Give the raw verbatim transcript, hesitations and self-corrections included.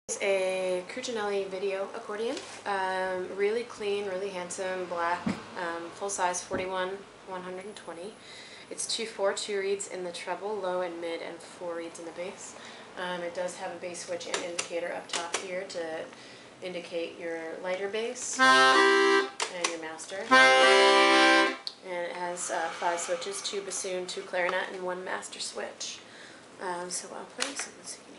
It's a Crucianelli video accordion. Um, really clean, really handsome, black, um, full size, forty-one, one hundred twenty. It's two four, two reeds in the treble, low and mid, and four reeds in the bass. Um, it does have a bass switch and indicator up top here to indicate your lighter bass and your master. And it has uh, five switches, two bassoon, two clarinet, and one master switch. Um, so I'll play some of this.